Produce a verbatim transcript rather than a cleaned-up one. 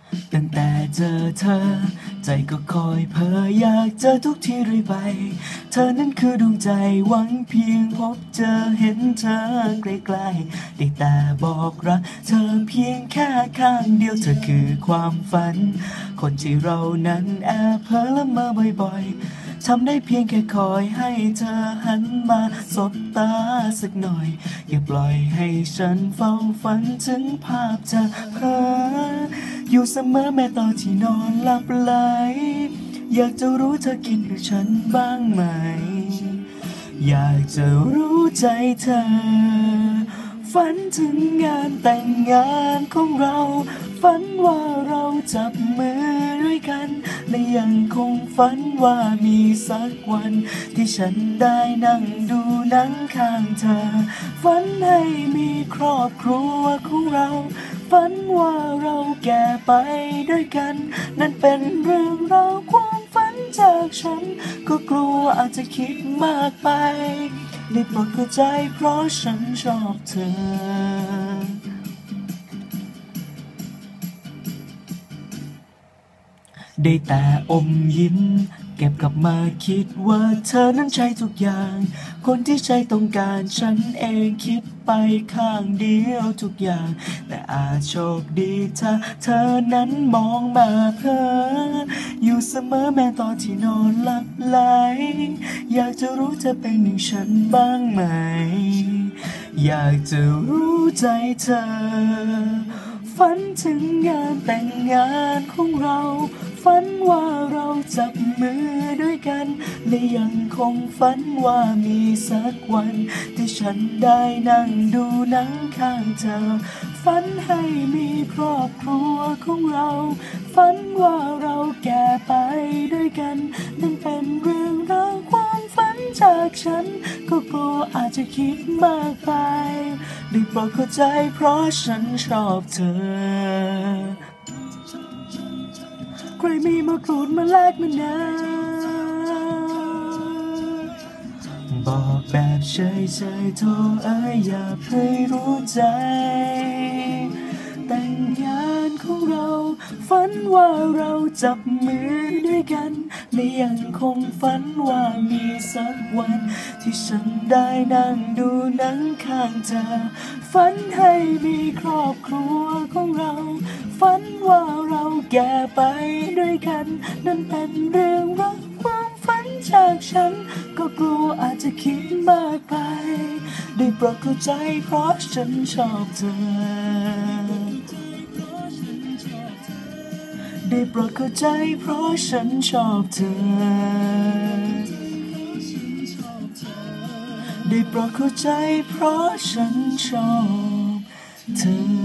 ตั้งแต่เจอเธอใจก็คอยเพ้ออยากเจอทุกทีเรื่อยไปเธอนั้นคือดวงใจหวังเพียงพบเจอเห็นเธอไกลๆได้แต่บอกรักเธอเพียงแค่ข้างเดียวเธอคือความฝันคนที่เรานั้นแอบเพ้อละเมอบ่อยๆทำได้เพียงแค่คอยให้เธอหันมาสบตาสักหน่อยอย่าปล่อยให้ฉันเฝ้าฝันถึงภาพเธอเพ้ออยู่เสมอแม้ตอนที่นอนหลับไหลอยากจะรู้เธอคิดกับฉันบ้างไหมอยากจะรู้ใจเธอฝันถึงงานแต่งงานของเราฝันว่าเราจับมือด้วยกันและยังคงฝันว่ามีสักวันที่ฉันได้นั่งดูหนังข้างเธอฝันให้มีครอบครัวของเราฝันว่าเราแก่ไปด้วยกันนั่นเป็นเรื่องราวความฝันจากฉันก็กลัวอาจจะคิดมากไปได้โปรดเข้าใจเพราะฉันชอบเธอได้แต่อมยิ้มเก็บกลับมาคิดว่าเธอนั้นใช่ทุกอย่างคนที่ใจต้องการฉันเองคิดไปข้างเดียวทุกอย่างแต่อาจโชคดีถ้าเธอนั้นมองมาเพ้ออยู่เสมอแม้ตอนที่นอนหลับไหลอยากจะรู้เธอเป็นอย่างฉันบ้างไหมอยากจะรู้ใจเธอฝันถึงงานแต่งงานของเราฝันว่าเราจับมือด้วยกันและยังคงฝันว่ามีสักวันที่ฉันได้นั่งดูหนังข้างเธอฝันให้มีครอบครัวของเราฝันว่าเราแก่ไปด้วยกันนั่นเป็นเรื่องราวความฝันจากฉันก็กลัวอาจจะคิดมากไปได้โปรดเข้าใจเพราะฉันชอบเธอใครมีมากรูดมาแลกมานาวบอกแบบเฉยๆโทรเอ้ยอย่าเพิ่งรู้ใจแต่งงานของเราฝันว่าเราจับมือด้วยกันและยังคงฝันว่ามีสักวันที่ฉันได้นั่งดูหนังข้างเธอฝันให้มีครอบครัวของเราฝันว่าเราแก่ไปด้วยกันนั่นเป็นเรื่องรักความฝันจากฉันก็กลัวอาจจะคิดมากไปได้โปรดเข้าใจเพราะฉันชอบเธอได้โปรดเข้าใจเพราะฉันชอบเธอได้โปรดเข้าใจเพราะฉันชอบเธอ